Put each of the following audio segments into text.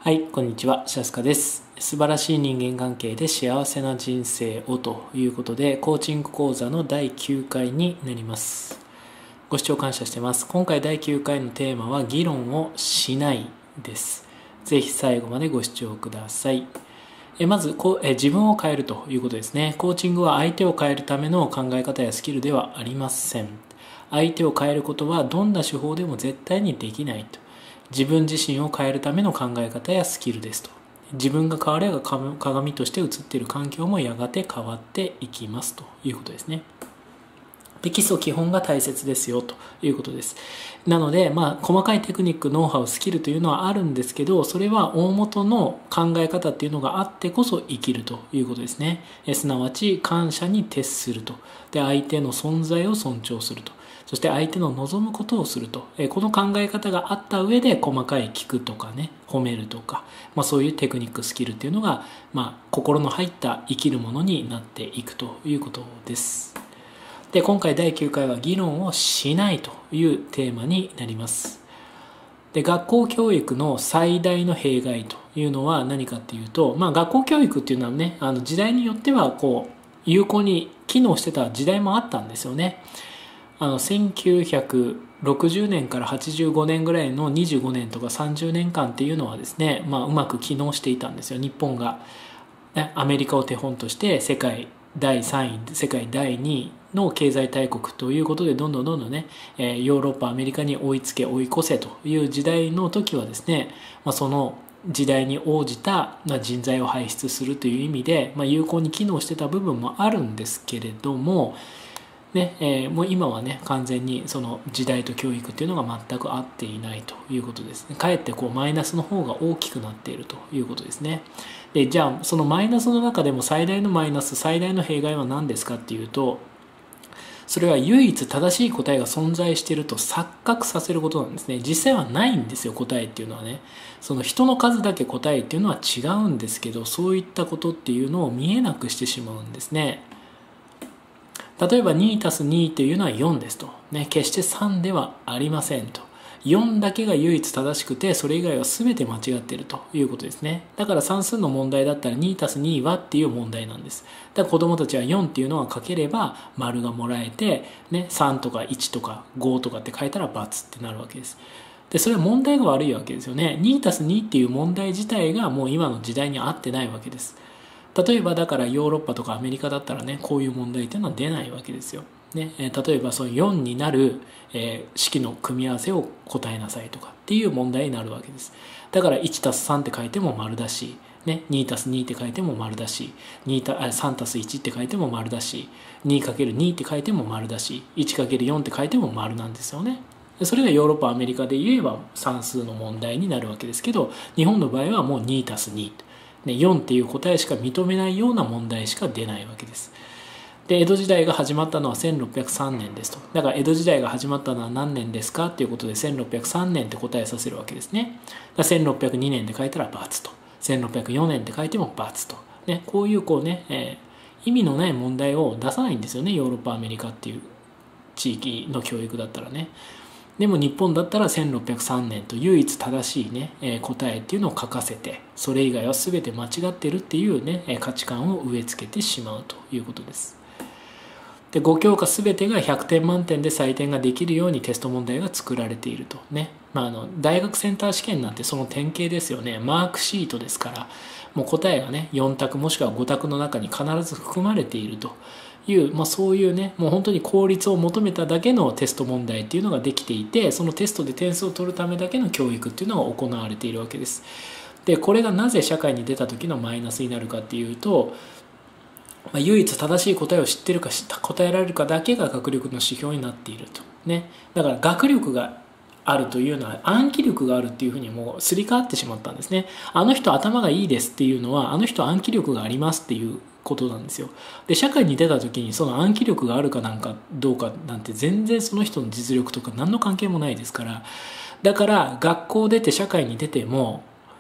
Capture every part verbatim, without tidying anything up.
はい、こんにちは、シャスカです。素晴らしい人間関係で幸せな人生をということで、コーチング講座のだいきゅうかいになります。ご視聴感謝してます。今回だいきゅうかいのテーマは、議論をしないです。ぜひ最後までご視聴ください。えまずこえ、自分を変えるということですね。コーチングは相手を変えるための考え方やスキルではありません。相手を変えることはどんな手法でも絶対にできないと。自分自身を変えるための考え方やスキルですと。自分が変われば鏡として映っている環境もやがて変わっていきますということですね。で、基礎基本が大切ですよということです。なので、まあ、細かいテクニック、ノウハウ、スキルというのはあるんですけど、それは大元の考え方っていうのがあってこそ生きるということですね。えすなわち、感謝に徹すると。で、相手の存在を尊重すると。そして相手の望むことをすると。この考え方があった上で細かい聞くとかね、褒めるとか、まあ、そういうテクニック、スキルっていうのが、まあ、心の入った生きるものになっていくということです。で、今回だいきゅうかいは議論をしないというテーマになります。で、学校教育の最大の弊害というのは何かっていうと、まあ、学校教育っていうのはね、あの時代によってはこう有効に機能してた時代もあったんですよね。あのせんきゅうひゃくろくじゅうねんからはちじゅうごねんぐらいのにじゅうごねんとかさんじゅうねんかんっていうのはですね、まあ、うまく機能していたんですよ。日本がアメリカを手本として世界だいさんい、世界だいにいの経済大国ということでどんどんどんどんね、ヨーロッパアメリカに追いつけ追い越せという時代の時はですね、まあ、その時代に応じた人材を輩出するという意味で、まあ、有効に機能してた部分もあるんですけれどもねえー、もう今はね完全にその時代と教育っていうのが全く合っていないということですね。かえってこうマイナスの方が大きくなっているということですね。でじゃあそのマイナスの中でも最大のマイナス最大の弊害は何ですかっていうと、それは唯一正しい答えが存在していると錯覚させることなんですね。実際はないんですよ、答えっていうのはね。その人の数だけ答えっていうのは違うんですけど、そういったことっていうのを見えなくしてしまうんですね。例えば にたすに というのはよんですと、ね、決してさんではありませんと。よんだけが唯一正しくてそれ以外は全て間違っているということですね。だから算数の問題だったら にたすに はっていう問題なんです。だから子どもたちはよんっていうのは書ければ丸がもらえて、ね、さんとかいちとかごとかって書いたら×ってなるわけです。でそれは問題が悪いわけですよね。 にたすに っていう問題自体がもう今の時代に合ってないわけです。例えばだからヨーロッパとかアメリカだったらね、こういう問題っていうのは出ないわけですよ。ね、例えばそのよんになる、えー、式の組み合わせを答えなさいとかっていう問題になるわけです。だから いちたすさん って書いても丸だし、ね、にたすに って書いても丸だし、さんたすいちって書いても丸だし、にかけるに って書いても丸だし、いちかけるよん って書いても丸なんですよね。それがヨーロッパアメリカで言えば算数の問題になるわけですけど、日本の場合はもう にたすによんっていう答えしか認めないような問題しか出ないわけです。で江戸時代が始まったのはせんろっぴゃくさんねんですと。だから江戸時代が始まったのは何年ですかっていうことでせんろっぴゃくさんねんって答えさせるわけですね。だせんろっぴゃくにねんで書いたら×と、せんろっぴゃくよねんで書いても×と、ね、こういうこうね、えー、意味のない問題を出さないんですよね、ヨーロッパアメリカっていう地域の教育だったらね。でも日本だったらせんろっぴゃくさんねんと唯一正しいね、えー、答えっていうのを書かせて、それ以外は全て間違ってるっていうね、えー、価値観を植え付けてしまうということです。でご教科全てがひゃくてん満点で採点ができるようにテスト問題が作られているとね、まあ、あの大学センター試験なんてその典型ですよね。マークシートですから、もう答えがねよん択もしくはご択の中に必ず含まれているという、まあ、そういうねもう本当に効率を求めただけのテスト問題っていうのができていて、そのテストで点数を取るためだけの教育っていうのが行われているわけです。でこれがなぜ社会に出た時のマイナスになるかっていうと、まあ、唯一正しい答えを知ってるか答えられるかだけが学力の指標になっていると、ね、だから学力があるというのは暗記力があるっていうふうにもうすり替わってしまったんですね。あの人頭がいいですっていうのはあの人暗記力がありますっていうことなんですよ。で社会に出た時にその暗記力があるかなんかどうかなんて全然その人の実力とか何の関係もないですから、だから学校出て社会に出ても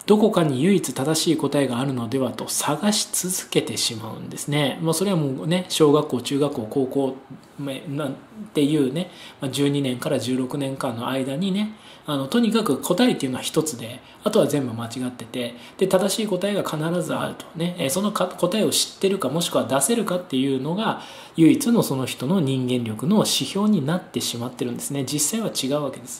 どこかに唯一正しい答えがあるのではと探し続けてしまうんですね。まあ、それはもうね、小学校中学校高校なんていうね、じゅうにねんからじゅうろくねんかんの間にね、あのとにかく答えっていうのは一つで、あとは全部間違ってて、で正しい答えが必ずあるとね、その答えを知ってるかもしくは出せるかっていうのが唯一のその人の人間力の指標になってしまってるんですね。実際は違うわけです。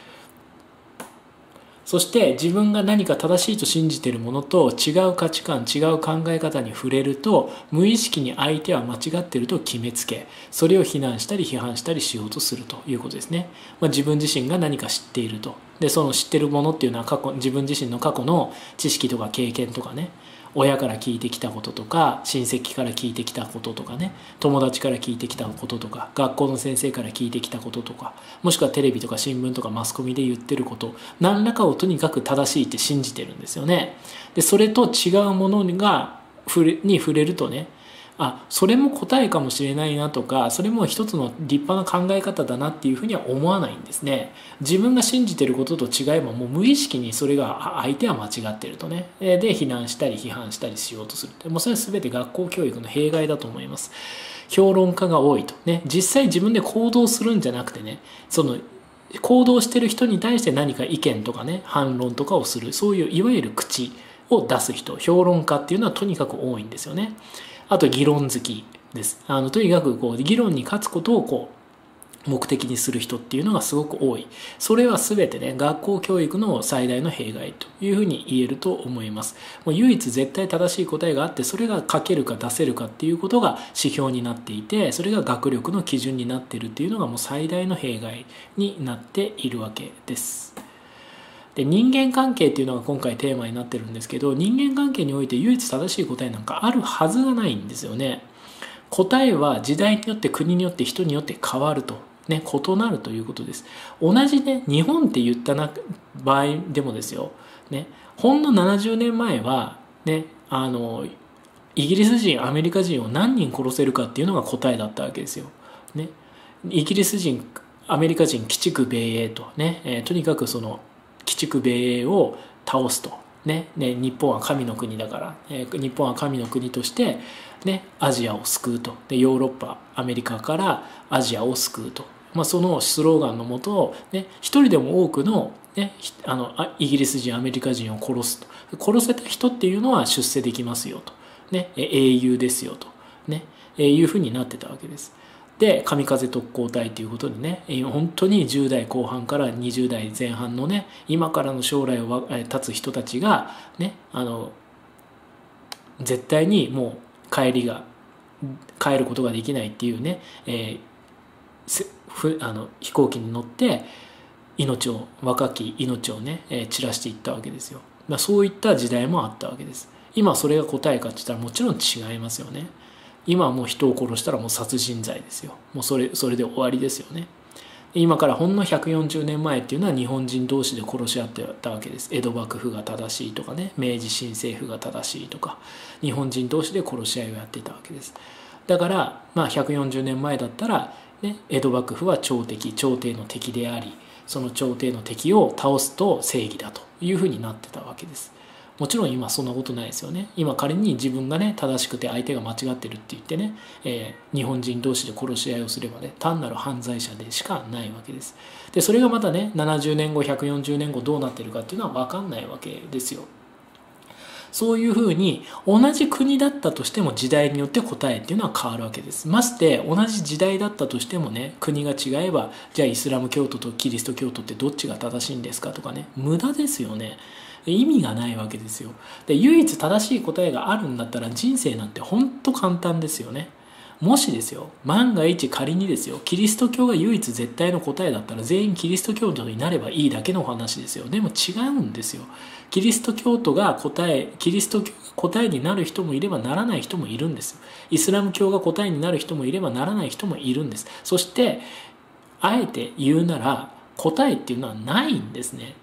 そして自分が何か正しいと信じているものと違う価値観、違う考え方に触れると、無意識に相手は間違っていると決めつけ、それを非難したり批判したりしようとするということですね。まあ、自分自身が何か知っていると。で、その知っているものっていうのは過去、自分自身の過去の知識とか経験とかね、親から聞いてきたこととか、親戚から聞いてきたこととかね、友達から聞いてきたこととか、学校の先生から聞いてきたこととか、もしくはテレビとか新聞とかマスコミで言ってること、何らかをとにかく正しいって信じてるんですよね。で、それと違うものがに触れるとね、あ、それも答えかもしれないなとか、それも一つの立派な考え方だなっていうふうには思わないんですね。自分が信じてることと違えば、もう無意識にそれが相手は間違ってるとね、で非難したり批判したりしようとする。もうそれは全て学校教育の弊害だと思います。評論家が多いとね、実際自分で行動するんじゃなくてね、その行動してる人に対して何か意見とかね、反論とかをする、そういういわゆる口を出す人、評論家っていうのはとにかく多いんですよね。あと議論好きです。あのとにかくこう議論に勝つことをこう目的にする人っていうのがすごく多い。それは全てね、学校教育の最大の弊害というふうに言えると思います。もう唯一絶対正しい答えがあって、それが書けるか出せるかっていうことが指標になっていて、それが学力の基準になっているっていうのがもう最大の弊害になっているわけです。で、人間関係っていうのが今回テーマになってるんですけど、人間関係において唯一正しい答えなんかあるはずがないんですよね。答えは時代によって国によって人によって変わると、ね、異なるということです。同じね、日本って言ったな場合でもですよ、ね、ほんのななじゅうねんまえは、ね、あのイギリス人アメリカ人を何人殺せるかっていうのが答えだったわけですよ。ね、イギリス人アメリカ人鬼畜米英とね、えー、とにかくその鬼畜米英を倒すと、ねね、日本は神の国だから、えー、日本は神の国として、ね、アジアを救うと。でヨーロッパアメリカからアジアを救うと、まあ、そのスローガンのもと、ね、一人でも多くの、ね、あのイギリス人アメリカ人を殺すと。殺せた人っていうのは出世できますよと、ね、英雄ですよと、ね、いうふうになってたわけです。で神風特攻隊ということでね、本当にじゅう代後半からにじゅう代前半のね、今からの将来を立つ人たちがね、あの絶対にもう帰りが帰ることができないっていうね、えー、ふあの飛行機に乗って命を若き命をね、えー、散らしていったわけですよ。まあ、そういった時代もあったわけです。今それが答えかって言ったらもちろん違いますよね。今はもう人を殺したらもう殺人罪ですよ。もうそれそれで終わりですよね。今からほんのひゃくよんじゅうねんまえっていうのは日本人同士で殺し合ってたわけです。江戸幕府が正しいとかね、明治新政府が正しいとか、日本人同士で殺し合いをやってたわけです。だからまあひゃくよんじゅうねんまえだったら、ね、江戸幕府は朝敵、朝廷の敵であり、その朝廷の敵を倒すと正義だというふうになってたわけです。もちろん今そんなことないですよね。今仮に自分がね正しくて相手が間違ってるって言ってね、えー、日本人同士で殺し合いをすればね、単なる犯罪者でしかないわけです。でそれがまたねななじゅうねんごひゃくよんじゅうねんごどうなってるかっていうのは分かんないわけですよ。そういうふうに同じ国だったとしても時代によって答えっていうのは変わるわけです。まして同じ時代だったとしてもね、国が違えばじゃあイスラム教徒とキリスト教徒ってどっちが正しいんですかとかね、無駄ですよね。意味がないわけですよ。で唯一正しい答えがあるんだったら人生なんて本当簡単ですよね。もしですよ、万が一仮にですよ、キリスト教が唯一絶対の答えだったら全員キリスト教徒になればいいだけの話ですよ。でも違うんですよ。キリスト教徒が答えキリスト教が答えになる人もいればならない人もいるんですよ。イスラム教が答えになる人もいればならない人もいるんです。そしてあえて言うなら答えっていうのはないんですね。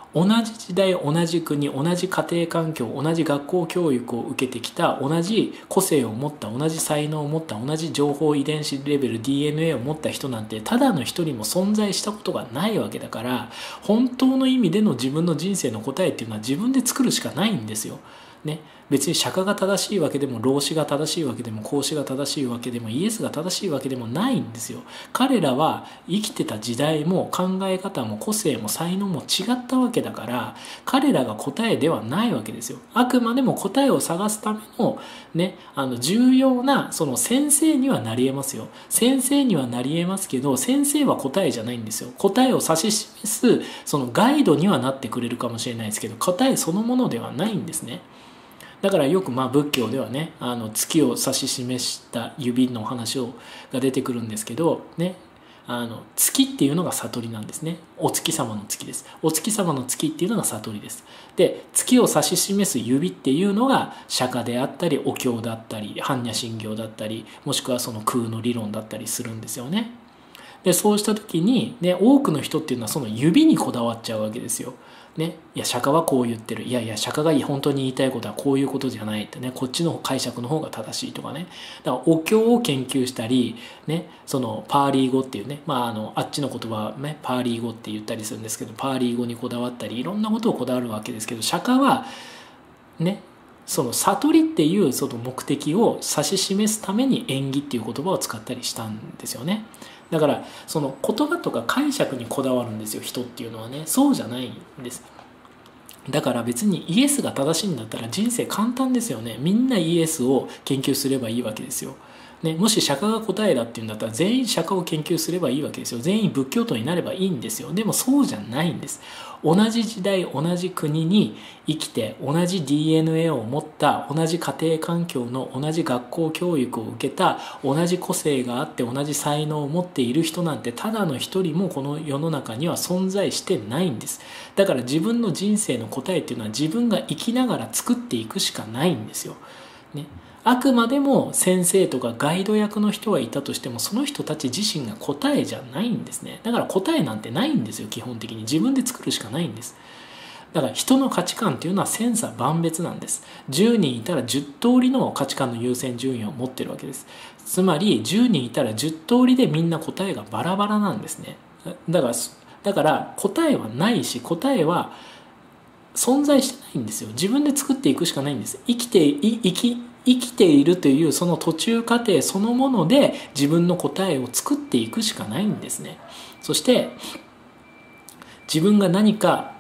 同じ時代、同じ国、同じ家庭環境、同じ学校教育を受けてきた、同じ個性を持った、同じ才能を持った、同じ情報遺伝子レベル ディーエヌエー を持った人なんてただの一人も存在したことがないわけだから、本当の意味での自分の人生の答えっていうのは自分で作るしかないんですよ。ね、別に釈迦が正しいわけでも、老子が正しいわけでも、孔子が正しいわけでも、イエスが正しいわけでもないんですよ。彼らは生きてた時代も考え方も個性も才能も違ったわけだから、彼らが答えではないわけですよ。あくまでも答えを探すためのね、あの重要なその先生にはなり得ますよ。先生にはなり得ますけど、先生は答えじゃないんですよ。答えを指し示すそのガイドにはなってくれるかもしれないですけど、答えそのものではないんですね。だからよくまあ仏教ではね、あの月を指し示した指の話をが出てくるんですけどね、あの月っていうのが悟りなんですね。お月様の月です。お月様の月っていうのが悟りです。で、月を指し示す指っていうのが釈迦であったりお経だったり般若心経だったり、もしくはその空の理論だったりするんですよね。でそうした時に、ね、多くの人っていうのはその指にこだわっちゃうわけですよ。ね、いや釈迦はこう言ってる、いやいや釈迦が本当に言いたいことはこういうことじゃないってね、こっちの解釈の方が正しいとかね。だからお経を研究したり、ね、そのパーリー語っていうね、まあ、あのあっちの言葉は、ね、パーリー語って言ったりするんですけど、パーリー語にこだわったりいろんなことをこだわるわけですけど、釈迦はね、その悟りっていうその目的を指し示すために縁起っていう言葉を使ったりしたんですよね。だからその言葉とか解釈にこだわるんですよ、人っていうのはね。そうじゃないんです。だから別にイエスが正しいんだったら人生簡単ですよね。みんなイエスを研究すればいいわけですよ。ね、もし釈迦が答えだっていうんだったら全員釈迦を研究すればいいわけですよ。全員仏教徒になればいいんですよ。でもそうじゃないんです。同じ時代同じ国に生きて同じ ディーエヌエー を持った同じ家庭環境の同じ学校教育を受けた同じ個性があって同じ才能を持っている人なんてただの一人もこの世の中には存在してないんです。だから自分の人生の答えっていうのは自分が生きながら作っていくしかないんですよ。ね。あくまでも先生とかガイド役の人はいたとしてもその人たち自身が答えじゃないんですね。だから答えなんてないんですよ。基本的に自分で作るしかないんです。だから人の価値観っていうのは千差万別なんです。じゅうにんいたらじゅう通りの価値観の優先順位を持ってるわけです。つまりじゅうにんいたらじゅう通りでみんな答えがバラバラなんですね。だからだから答えはないし答えは存在してないんですよ。自分で作っていくしかないんです。生きてい生き生きているというその途中過程そのもので自分の答えを作っていくしかないんですね。そして自分が何か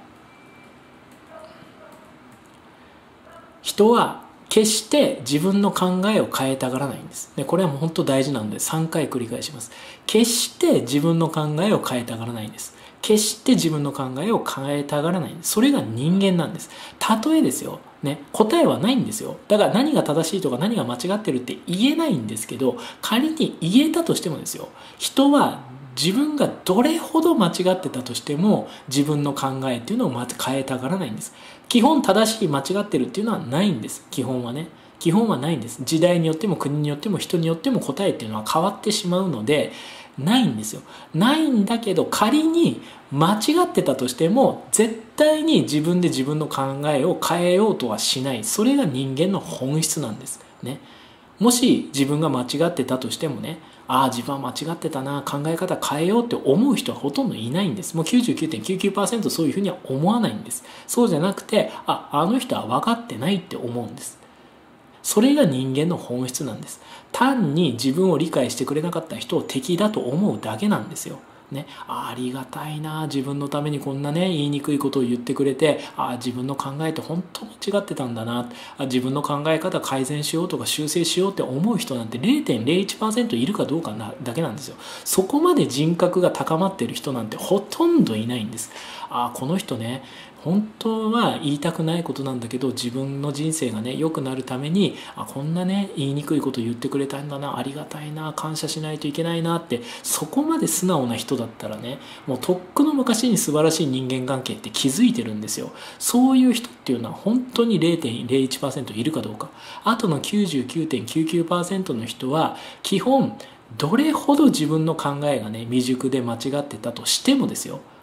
人は決して自分の考えを変えたがらないんです。でこれはもう本当大事なのでさんかい繰り返します。決して自分の考えを変えたがらないんです。決して自分の考えを変えたがらないんです。それが人間なんです。たとえですよ、ね、答えはないんですよ。だから何が正しいとか何が間違ってるって言えないんですけど、仮に言えたとしてもですよ、人は自分がどれほど間違ってたとしても自分の考えっていうのをまず変えたがらないんです。基本正しい間違ってるっていうのはないんです。基本はね、基本はないんです。時代によっても国によっても人によっても答えっていうのは変わってしまうのでないんですよ。ないんだけど仮に間違ってたとしても絶対に自分で自分の考えを変えようとはしない。それが人間の本質なんですね。もし自分が間違ってたとしてもね、ああ自分は間違ってたな、考え方変えようって思う人はほとんどいないんです。もう きゅうじゅうきゅうてんきゅうきゅうパーセント そういうふうには思わないんです。そうじゃなくて、ああの人は分かってないって思うんです。それが人間の本質なんです。単に自分を理解してくれなかった人を敵だと思うだけなんですよ。ね、ありがたいな、自分のためにこんなね言いにくいことを言ってくれて、あ自分の考えって本当間違ってたんだな、あ自分の考え方改善しようとか修正しようって思う人なんて れいてんれいいちパーセント いるかどうかなだけなんですよ。そこまで人格が高まっている人なんてほとんどいないんです。あこの人ね本当は言いたくないことなんだけど自分の人生がね良くなるためにあこんなね言いにくいこと言ってくれたんだな、ありがたいな、感謝しないといけないなって、そこまで素直な人だったらねもうとっくの昔に素晴らしい人間関係って気づいてるんですよ。そういう人っていうのは本当に れいてんれいいちパーセント いるかどうか。あとの きゅうじゅうきゅうてんきゅうきゅうパーセント の人は基本どれほど自分の考えがね未熟で間違ってたとしてもですよ、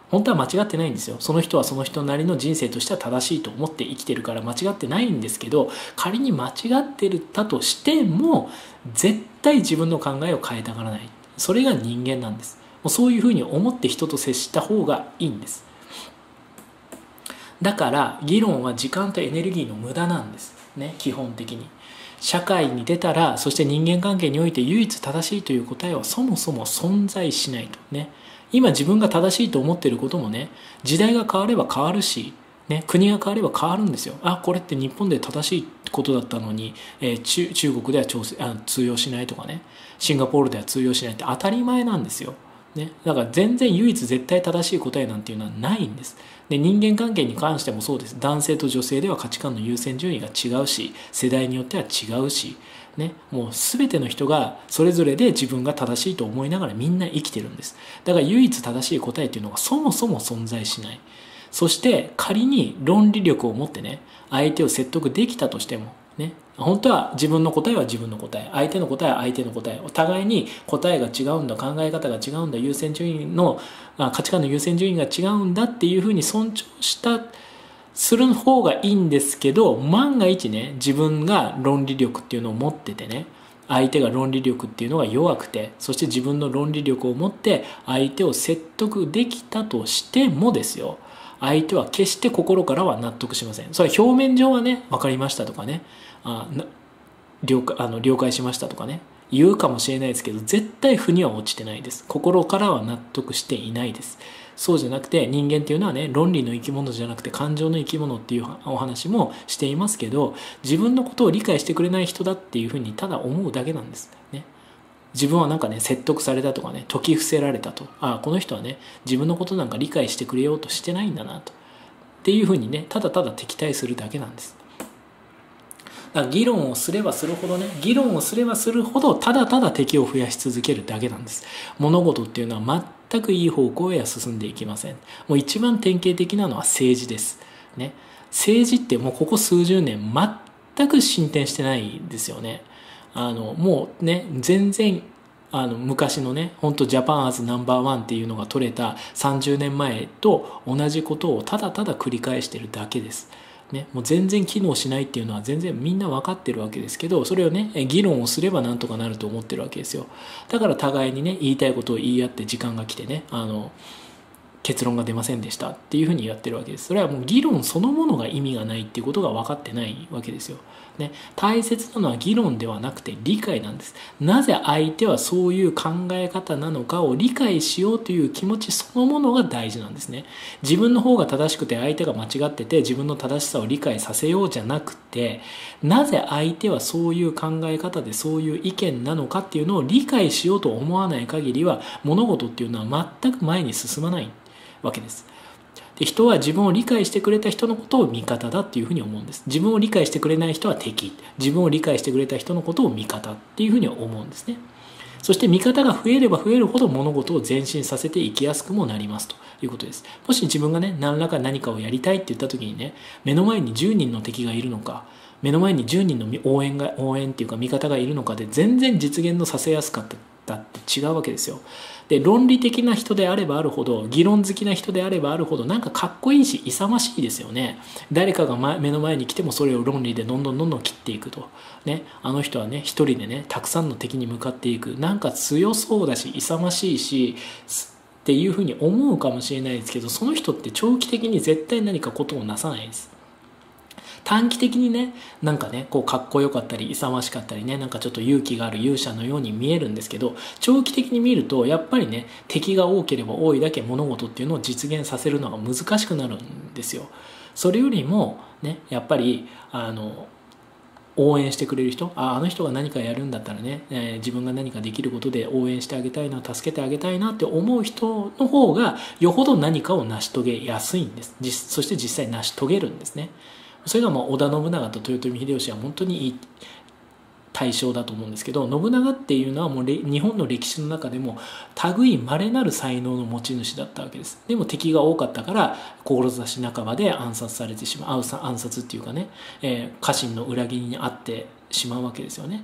本当は間違ってないんですよ。その人はその人なりの人生としては正しいと思って生きてるから間違ってないんですけど、仮に間違ってたとしても絶対自分の考えを変えたがらない。それが人間なんです。もうそういうふうに思って人と接した方がいいんです。だから議論は時間とエネルギーの無駄なんですね、基本的に。社会に出たら、そして人間関係において唯一正しいという答えはそもそも存在しないとね。今自分が正しいと思っていることもね、時代が変われば変わるし、ね、国が変われば変わるんですよ。あ、これって日本で正しいことだったのに、えー、中, 中国では調整あ通用しないとかね、シンガポールでは通用しないって当たり前なんですよ。ね、だから全然唯一絶対正しい答えなんていうのはないんです。で、人間関係に関してもそうです。男性と女性では価値観の優先順位が違うし、世代によっては違うし、ね、もう全ての人がそれぞれで自分が正しいと思いながらみんな生きてるんです。だから唯一正しい答えっていうのがそもそも存在しない。そして仮に論理力を持ってね、相手を説得できたとしてもね、本当は自分の答えは自分の答え、相手の答えは相手の答え、お互いに答えが違うんだ、考え方が違うんだ、優先順位の価値観の優先順位が違うんだっていうふうに尊重したする方がいいんですけど、万が一ね、自分が論理力っていうのを持っててね、相手が論理力っていうのが弱くて、そして自分の論理力を持って相手を説得できたとしてもですよ、相手は決して心からは納得しません。それは表面上はね、分かりましたとかね、あな 了解、あの了解しましたとかね言うかもしれないですけど、絶対腑には落ちてないです。心からは納得していないです。そうじゃなくて、人間っていうのはね、論理の生き物じゃなくて感情の生き物っていうお話もしていますけど、自分のことを理解してくれない人だっていうふうにただ思うだけなんですね。自分はなんかね、説得されたとかね、説き伏せられたと、ああこの人はね、自分のことなんか理解してくれようとしてないんだなとっていうふうにね、ただただ敵対するだけなんです。だから議論をすればするほどね、議論をすればするほどただただ敵を増やし続けるだけなんです。物事っていうのは全くいい方向へは進んでいきません。もう一番典型的なのは政治ですね。政治ってもうここ数十年全く進展してないですよね。あのもうね、全然あの昔のね、本当ジャパンアズナンバーワンっていうのが取れたさんじゅうねんまえと同じことをただただ繰り返してるだけです。ね、もう全然機能しないっていうのは全然みんな分かってるわけですけど、それをね、議論をすればなんとかなると思ってるわけですよ。だから互いにね、言いたいことを言い合って時間が来てね、あの結論が出ませんでしたっていうふうにやってるわけです。それはもう議論そのものが意味がないっていうことが分かってないわけですよ。ね、大切なのは議論ではなくて理解なんです。なぜ相手はそういう考え方なのかを理解しようという気持ちそのものが大事なんですね。自分の方が正しくて相手が間違ってて自分の正しさを理解させようじゃなくて、なぜ相手はそういう考え方でそういう意見なのかっていうのを理解しようと思わない限りは物事っていうのは全く前に進まないわけです。で、人は自分を理解してくれた人のことを味方だっていうふうに思うんです。自分を理解してくれない人は敵、自分を理解してくれた人のことを味方っていうふうに思うんですね。そして味方が増えれば増えるほど物事を前進させていきやすくもなりますということです。もし自分がね、何らか何かをやりたいって言った時にね、目の前にじゅうにんの敵がいるのか、目の前にじゅうにんの応援が応援っていうか味方がいるのかで全然実現のさせやすかったって違うわけですよ。で、論理的な人であればあるほど、議論好きな人であればあるほど、なんかかっこいいし勇ましいですよね。誰かが目の前に来てもそれを論理でどんどんどんどん切っていくと、ね、あの人はね、一人でね、たくさんの敵に向かっていく、なんか強そうだし勇ましいしっていうふうに思うかもしれないですけど、その人って長期的に絶対何かことをなさないです。短期的にね、なんかね、こうかっこよかったり勇ましかったりね、なんかちょっと勇気がある勇者のように見えるんですけど、長期的に見るとやっぱりね、敵が多ければ多いだけ物事っていうのを実現させるのが難しくなるんですよ。それよりもね、やっぱりあの応援してくれる人、ああの人が何かやるんだったらね、えー、自分が何かできることで応援してあげたいな、助けてあげたいなって思う人の方がよほど何かを成し遂げやすいんです。そして実際成し遂げるんですね。それがまあ織田信長と豊臣秀吉は本当にいい対象だと思うんですけど、信長っていうのはもう日本の歴史の中でも類稀なる才能の持ち主だったわけです。でも敵が多かったから志半ばで暗殺されてしまう、暗殺っていうかね、えー、家臣の裏切りに遭ってしまうわけですよね。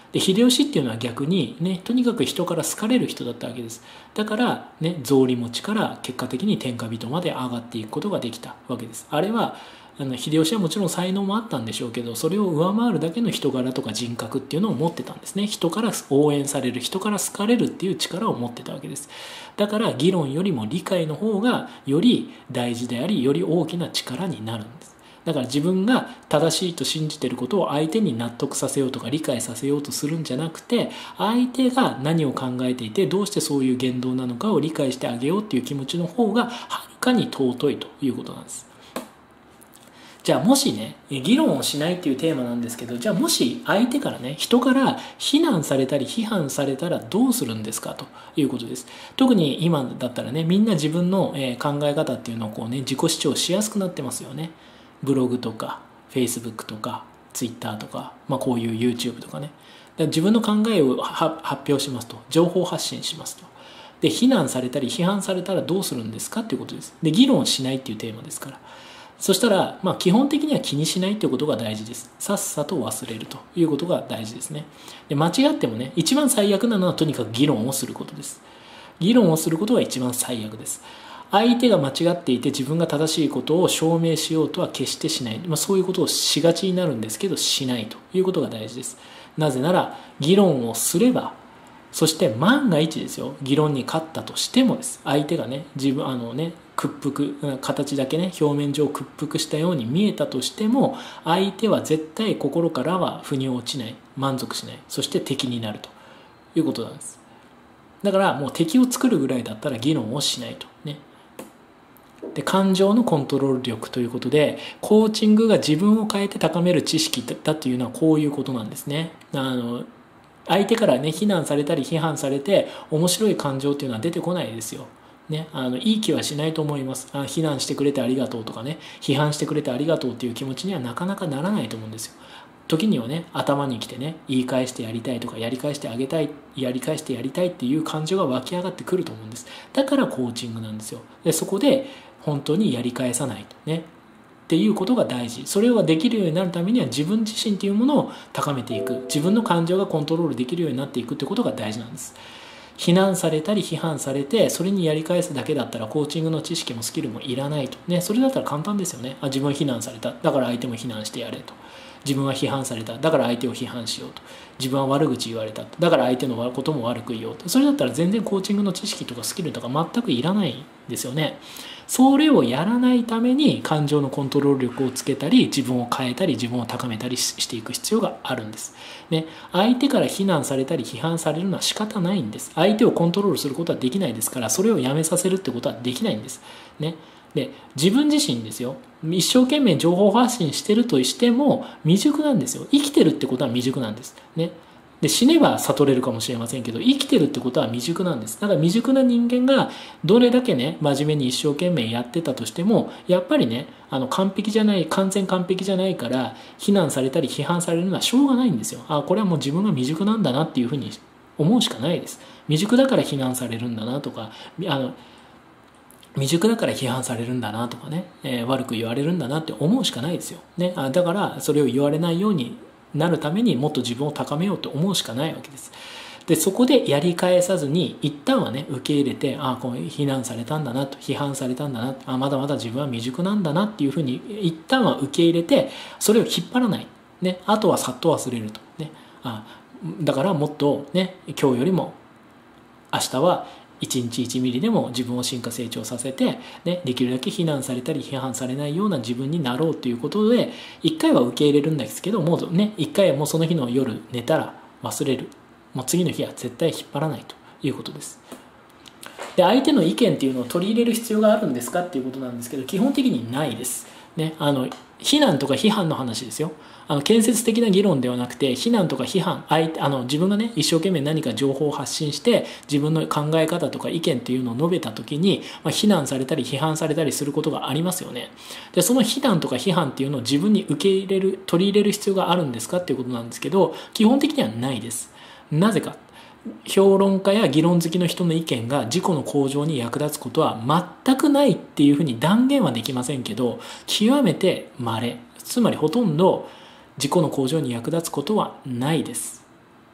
で秀吉っていうのは逆にね、とにかく人から好かれる人だったわけです。だからね、草履持ちから結果的に天下人まで上がっていくことができたわけです。あれはあの秀吉はもちろん才能もあったんでしょうけど、それを上回るだけの人柄とか人格っていうのを持ってたんですね。人から応援される、人から好かれるっていう力を持ってたわけです。だから議論よりも理解の方がより大事であり、より大きな力になるんです。だから自分が正しいと信じていることを相手に納得させようとか理解させようとするんじゃなくて、相手が何を考えていてどうしてそういう言動なのかを理解してあげようっていう気持ちの方がはるかに尊いということなんです。じゃあもしね、議論をしないっていうテーマなんですけど、じゃあもし相手からね、人から非難されたり批判されたらどうするんですかということです。特に今だったらね、みんな自分の考え方っていうのをこうね、自己主張しやすくなってますよね。ブログとか Facebook とか Twitter とか、まあ、こういう YouTube とかね。だ自分の考えを発表しますと、情報発信しますと。で、非難されたり批判されたらどうするんですかっていうことです。で、議論しないっていうテーマですから。そしたら、まあ、基本的には気にしないということが大事です。さっさと忘れるということが大事ですね。で、間違ってもね、一番最悪なのはとにかく議論をすることです。議論をすることが一番最悪です。相手が間違っていて自分が正しいことを証明しようとは決してしない、まあ、そういうことをしがちになるんですけど、しないということが大事です。なぜなら議論をすれば、そして万が一ですよ、議論に勝ったとしてもです、相手がね、自分あのね屈服、形だけね表面上屈服したように見えたとしても、相手は絶対心からは腑に落ちない、満足しない、そして敵になるということなんです。だからもう敵を作るぐらいだったら議論をしないとね。で、感情のコントロール力ということで、コーチングが自分を変えて高める知識だというのはこういうことなんですね。あの相手からね非難されたり批判されて面白い感情っていうのは出てこないですよ。ね、あのいい気はしないと思います。あ、非難してくれてありがとうとかね、批判してくれてありがとうっていう気持ちにはなかなかならないと思うんですよ。時にはね、頭にきてね、言い返してやりたいとか、やり返してあげたい、やり返してやりたいっていう感情が湧き上がってくると思うんです。だからコーチングなんですよ。で、そこで本当にやり返さないとね、っていうことが大事。それができるようになるためには自分自身というものを高めていく、自分の感情がコントロールできるようになっていくってことが大事なんです。非難されたり批判されてそれにやり返すだけだったらコーチングの知識もスキルもいらないとね。それだったら簡単ですよね。あ、自分は非難された、だから相手も非難してやれと。自分は批判された、だから相手を批判しようと。自分は悪口言われた、だから相手のことも悪く言おうと。それだったら全然コーチングの知識とかスキルとか全くいらないんですよね。それをやらないために感情のコントロール力をつけたり、自分を変えたり、自分を高めたりしていく必要があるんです。ね、相手から非難されたり批判されるのは仕方ないんです。相手をコントロールすることはできないですから、それをやめさせるってことはできないんです。ね。で、自分自身ですよ、一生懸命情報発信してるとしても未熟なんですよ。生きてるってことは未熟なんです。ね。で、死ねば悟れるかもしれませんけど、生きてるってことは未熟なんです。だから未熟な人間がどれだけね真面目に一生懸命やってたとしても、やっぱりね、あの完璧じゃない、完全完璧じゃないから非難されたり批判されるのはしょうがないんですよ。あ、これはもう自分が未熟なんだなっていうふうに思うしかないです。未熟だから非難されるんだなとか、あの未熟だから批判されるんだなとかね、えー、悪く言われるんだなって思うしかないですよ、ね、あだからそれを言われないようになるためにもっと自分を高めようと思うしかないわけです。で、そこでやり返さずに一旦はね受け入れて、あこう非難されたんだなと、批判されたんだな、あまだまだ自分は未熟なんだなっていうふうに一旦は受け入れて、それを引っ張らない、ね、あとはさっと忘れると、ね、あだからもっとね今日よりも明日はいちにちいちミリでも自分を進化成長させて、ね、できるだけ非難されたり批判されないような自分になろうということで一回は受け入れるんですけど、もうね一回はもうその日の夜寝たら忘れる、もう次の日は絶対引っ張らないということです。で、相手の意見っていうのを取り入れる必要があるんですかっていうことなんですけど、基本的にないです、ね、あの非難とか批判の話ですよ。あの建設的な議論ではなくて、非難とか批判、相手あの自分がね一生懸命何か情報を発信して自分の考え方とか意見っていうのを述べた時に、まあ、非難されたり批判されたりすることがありますよね。で、その非難とか批判っていうのを自分に受け入れる、取り入れる必要があるんですかっていうことなんですけど、基本的にはないです。なぜか、評論家や議論好きの人の意見が自己の向上に役立つことは全くないっていうふうに断言はできませんけど、極めて稀、つまりほとんど自己の向上に役立つことはないです。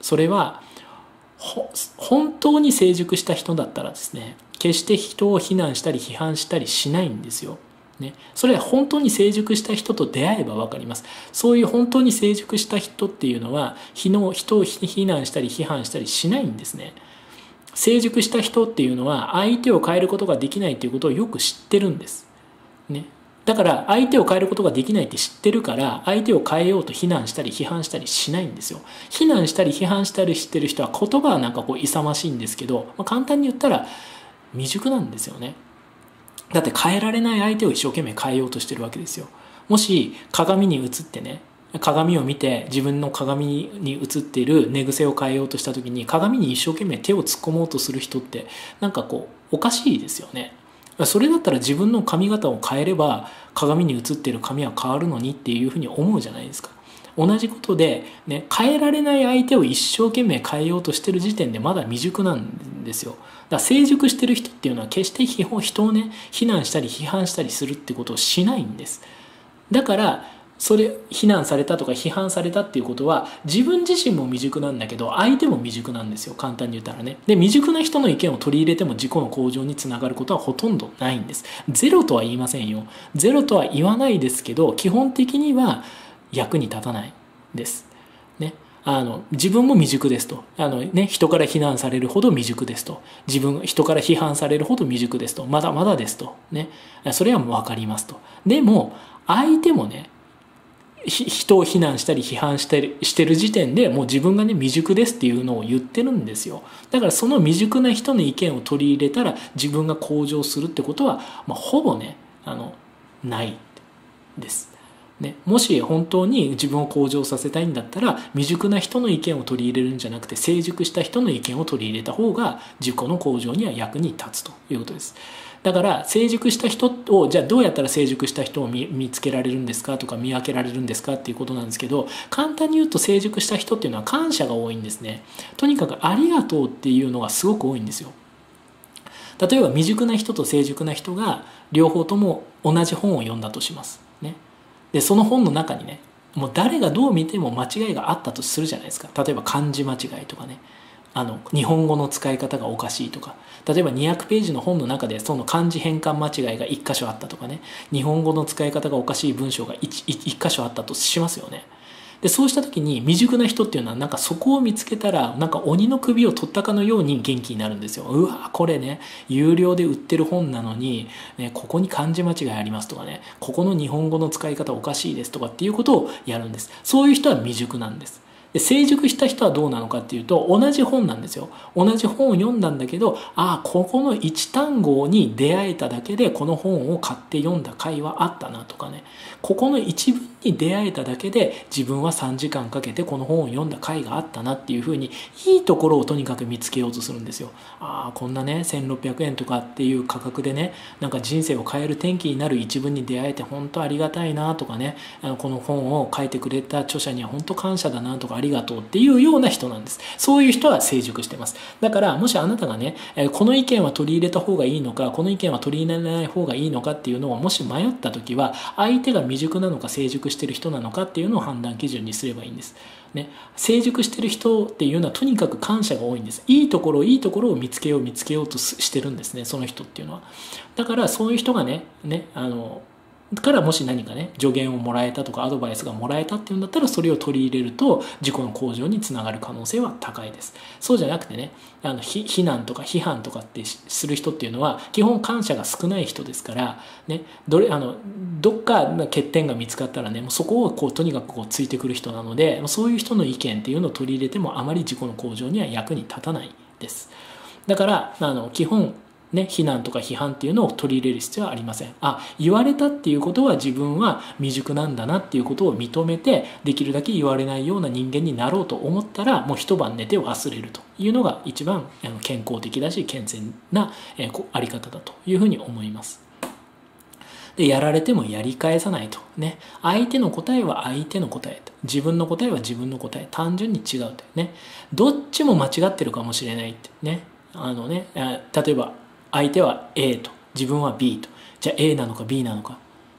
それは本当に成熟した人だったらですね、決して人を非難したり批判したりしないんですよ。ね、それは本当に成熟した人と出会えば分かります。そういう本当に成熟した人っていうのは人を非難したり批判したりしないんですね。成熟した人っていうのは相手を変えることができないということをよく知ってるんです。ね、だから相手を変えることができないって知ってるから相手を変えようと非難したり批判したりしないんですよ。非難したり批判したりしてる人は言葉はなんかこう勇ましいんですけど、まあ、簡単に言ったら未熟なんですよね。だって変えられない相手を一生懸命変えようとしてるわけですよ。もし鏡に映ってね、鏡を見て自分の鏡に映っている寝癖を変えようとした時に鏡に一生懸命手を突っ込もうとする人ってなんかこうおかしいですよね。それだったら自分の髪型を変えれば鏡に映っている髪は変わるのにっていうふうに思うじゃないですか。同じことで、ね、変えられない相手を一生懸命変えようとしてる時点でまだ未熟なんですよ。だから成熟してる人っていうのは決して人をね非難したり批判したりするってことをしないんです。だからそれ非難されたとか批判されたっていうことは自分自身も未熟なんだけど相手も未熟なんですよ、簡単に言ったらね。で未熟な人の意見を取り入れても自己の向上につながることはほとんどないんです。ゼロとは言いませんよ。ゼロとは言わないですけど基本的には役に立たないです、ね、あの自分も未熟ですとあの、ね、人から非難されるほど未熟ですと自分人から批判されるほど未熟ですとまだまだですと、ね、それはもう分かりますと。でも相手もね人を非難したり批判したりしてる時点でもう自分がね未熟ですっていうのを言ってるんですよ。だからその未熟な人の意見を取り入れたら自分が向上するってことは、まあ、ほぼねあのないです。ね、もし本当に自分を向上させたいんだったら未熟な人の意見を取り入れるんじゃなくて成熟した人の意見を取り入れた方が自己の向上には役に立つということです。だから成熟した人をじゃあどうやったら成熟した人を 見, 見つけられるんですかとか見分けられるんですかっていうことなんですけど、簡単に言うと成熟した人っていうのは感謝が多いんですね。とにかくありがとうっていうのがすごく多いんですよ。例えば未熟な人と成熟な人が両方とも同じ本を読んだとしますね。でその本の中にねもう誰がどう見ても間違いがあったとするじゃないですか。例えば漢字間違いとかねあの日本語の使い方がおかしいとか、例えばにひゃくページの本の中でその漢字変換間違いがいっ箇所あったとかね、日本語の使い方がおかしい文章が 1, 1箇所あったとしますよね。でそうした時に未熟な人っていうのはなんかそこを見つけたらなんか鬼の首を取ったかのように元気になるんですよ。うわこれね有料で売ってる本なのに、ね、ここに漢字間違いありますとかね、ここの日本語の使い方おかしいですとかっていうことをやるんです。そういう人は未熟なんです。で成熟した人はどうなのかっていうと同じ本なんですよ。同じ本を読んだんだけどああここの一単語に出会えただけでこの本を買って読んだ回はあったなとかね、ここの一文に出会えただけで自分はさんじかんかけてこの本を読んだ回があったなっていうふうにいいところをとにかく見つけようとするんですよ。ああこんなねせんろっぴゃくえんとかっていう価格でねなんか人生を変える転機になる一文に出会えて本当ありがたいなとかね、あのこの本を書いてくれた著者には本当感謝だなとかありがとうっていうような人なんです。そういう人は成熟してます。だからもしあなたがねこの意見は取り入れた方がいいのかこの意見は取り入れない方がいいのかっていうのをもし迷った時は相手が未熟なのか成熟してる人なのかっていうのを判断基準にすればいいんです、ね、成熟してる人っていうのはとにかく感謝が多いんです。いいところいいところを見つけよう見つけようとしてるんですね、その人っていうのは。だからそういう人がねねあのからもし何かね助言をもらえたとかアドバイスがもらえたっていうんだったらそれを取り入れると自己の向上につながる可能性は高いです。そうじゃなくてねあの非難とか批判とかってする人っていうのは基本感謝が少ない人ですから、ね、どれあのどっか欠点が見つかったらねもうそこをこうとにかくこうついてくる人なのでそういう人の意見っていうのを取り入れてもあまり自己の向上には役に立たないです。だからあの基本ね、非難とか批判っていうのを取り入れる必要はありません。あ、言われたっていうことは自分は未熟なんだなっていうことを認めてできるだけ言われないような人間になろうと思ったらもう一晩寝て忘れるというのが一番健康的だし健全なあり方だというふうに思います。でやられてもやり返さないとね、相手の答えは相手の答えと自分の答えは自分の答え単純に違うとね、どっちも間違ってるかもしれないってね、あのね例えば相手は A と自分は B とじゃあ A なのか B なのか、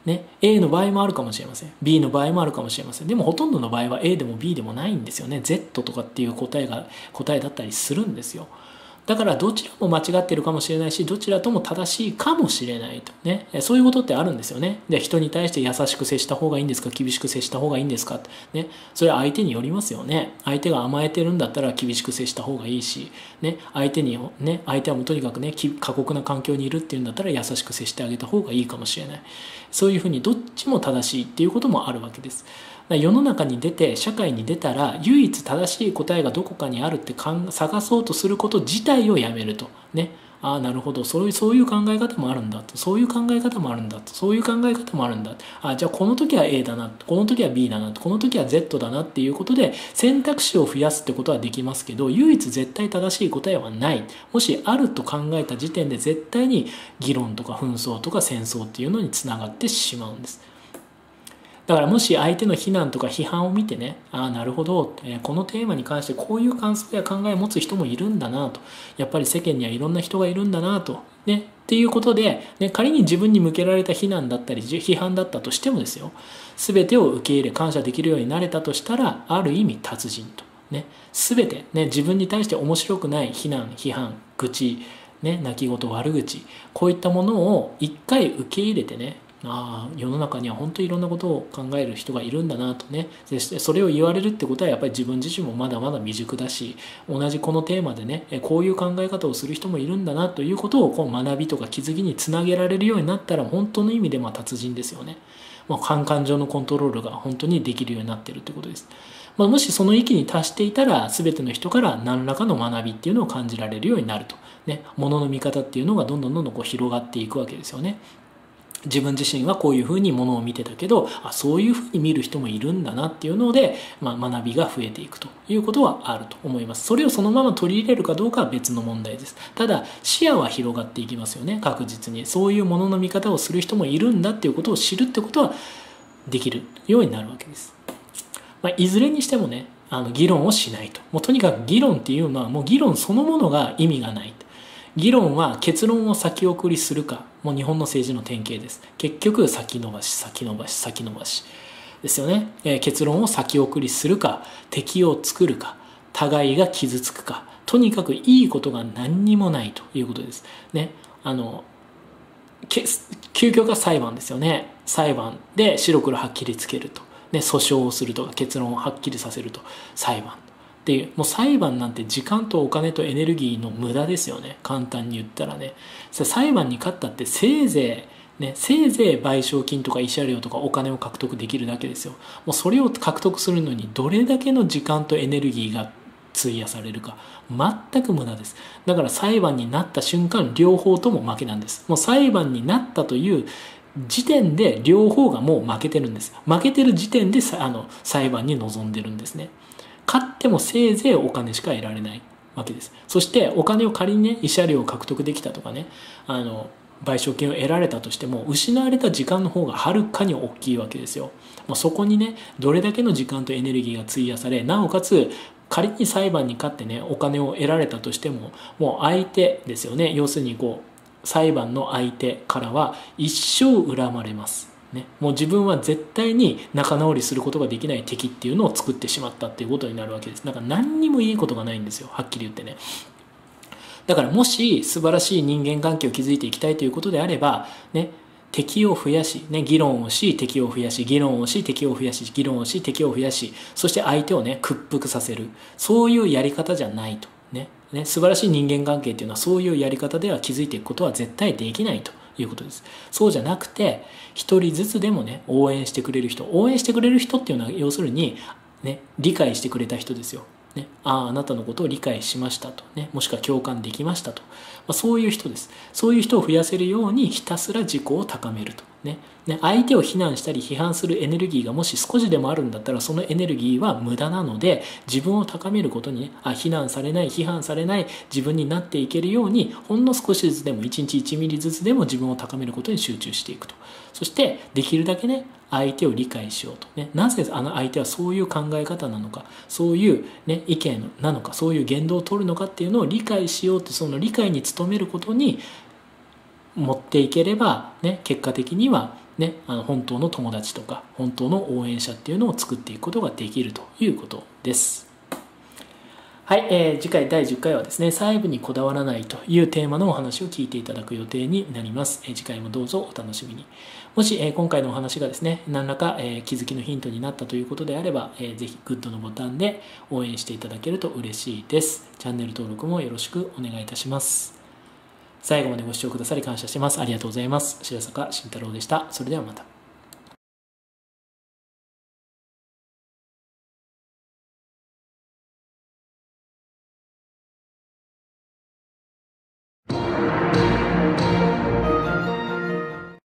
ね、A の場合もあるかもしれません。B の場合もあるかもしれません。でもほとんどの場合は A でも B でもないんですよね。Z とかっていう答えが答えだったりするんですよ。だからどちらも間違ってるかもしれないし、どちらとも正しいかもしれないとね。そういうことってあるんですよね。で、人に対して優しく接した方がいいんですか、厳しく接した方がいいんですかね。それは相手によりますよね。相手が甘えてるんだったら厳しく接した方がいいし、ね、相手にね、相手はもうとにかくね、過酷な環境にいるっていうんだったら優しく接してあげた方がいいかもしれない。そういうふうにどっちも正しいっていうこともあるわけです。世の中に出て社会に出たら唯一正しい答えがどこかにあるって探そうとすること自体をやめるとね。ああなるほど、そういうそういう考え方もあるんだと、そういう考え方もあるんだと、そういう考え方もあるんだ。あじゃあこの時は A だな、この時は B だな、この時は Z だなっていうことで選択肢を増やすってことはできますけど、唯一絶対正しい答えはない。もしあると考えた時点で絶対に議論とか紛争とか戦争っていうのにつながってしまうんです。だからもし相手の非難とか批判を見てね、ああなるほど、えー、このテーマに関してこういう感想や考えを持つ人もいるんだなと、やっぱり世間にはいろんな人がいるんだなとね、っていうことで、ね、仮に自分に向けられた非難だったり批判だったとしてもですよ、全てを受け入れ感謝できるようになれたとしたら、ある意味達人とね、全てね、自分に対して面白くない非難批判愚痴ね、泣き言悪口、こういったものを一回受け入れてね、ああ世の中には本当にいろんなことを考える人がいるんだなとね。そしてそれを言われるってことはやっぱり自分自身もまだまだ未熟だし、同じこのテーマでねこういう考え方をする人もいるんだなということをこう学びとか気づきにつなげられるようになったら、本当の意味でまあ達人ですよね。まあ、感情のコントロールが本当にできるようになっているということです。まあ、もしその域に達していたら、全ての人から何らかの学びっていうのを感じられるようになるとね。ものの見方っていうのがどんどんどんどんこう広がっていくわけですよね。自分自身はこういうふうにものを見てたけど、あそういうふうに見る人もいるんだなっていうので、まあ、学びが増えていくということはあると思います。それをそのまま取り入れるかどうかは別の問題です。ただ視野は広がっていきますよね。確実にそういうものの見方をする人もいるんだっていうことを知るってことはできるようになるわけです。まあ、いずれにしてもね、あの議論をしないと。もうとにかく議論っていうのはもう議論そのものが意味がない。議論は結論を先送りするか、もう日本の政治の典型です。結局先延ばし先延ばし先延ばしですよね。えー、結論を先送りするか、敵を作るか、互いが傷つくか、とにかくいいことが何にもないということですね。あの究極は裁判ですよね。裁判で白黒はっきりつけると、ね、訴訟をするとか結論をはっきりさせると裁判っていう、もう裁判なんて時間とお金とエネルギーの無駄ですよね。簡単に言ったらね。裁判に勝ったってせいぜいね、せいぜい賠償金とか慰謝料とかお金を獲得できるだけですよ。もうそれを獲得するのにどれだけの時間とエネルギーが費やされるか、全く無駄です。だから裁判になった瞬間両方とも負けなんです。もう裁判になったという時点で両方がもう負けてるんです。負けてる時点であの裁判に臨んでるんですね。勝ってもせいぜいお金しか得られないわけです。そしてお金を仮にね、慰謝料を獲得できたとかね、あの賠償金を得られたとしても、失われた時間の方がはるかに大きいわけですよ。もうそこにね、どれだけの時間とエネルギーが費やされ、なおかつ仮に裁判に勝ってね、お金を得られたとしても、もう相手ですよね。要するにこう裁判の相手からは一生恨まれます。ね、もう自分は絶対に仲直りすることができない敵っていうのを作ってしまったっていうことになるわけです。だから何にもいいことがないんですよ、はっきり言ってね。だからもし素晴らしい人間関係を築いていきたいということであれば、ね、敵を増やし、ね、議論をし敵を増やし、議論をし敵を増やし、議論をし敵を増やし、そして相手をね屈服させる、そういうやり方じゃないとね。ね、素晴らしい人間関係っていうのはそういうやり方では築いていくことは絶対できないということです。そうじゃなくて一人ずつでもね応援してくれる人、応援してくれる人っていうのは要するに、ね、理解してくれた人ですよ。ね、あああなたのことを理解しましたと、ね、もしくは共感できましたと、まあ、そういう人です。そういう人を増やせるようにひたすら自己を高めると、ねね、相手を非難したり批判するエネルギーがもし少しでもあるんだったら、そのエネルギーは無駄なので、自分を高めることに、ね、あ非難されない批判されない自分になっていけるように、ほんの少しずつでもいちにちいちミリずつでも自分を高めることに集中していくと。そしてできるだけね相手を理解しようと、ね、なぜあの相手はそういう考え方なのか、そういう、ね、意見なのか、そういう言動を取るのかっていうのを理解しようって、その理解に努めることに持っていければ、ね、結果的にはね、あの本当の友達とか本当の応援者っていうのを作っていくことができるということです。はい、えー、次回だいじゅっかいはですね、細部にこだわらないというテーマのお話を聞いていただく予定になります。えー、次回もどうぞお楽しみに。もし、えー、今回のお話がですね、何らか、えー、気づきのヒントになったということであれば、えー、ぜひグッドのボタンで応援していただけると嬉しいです。チャンネル登録もよろしくお願いいたします。最後までご視聴くださり感謝しています。ありがとうございます。白坂慎太郎でした。それではまた。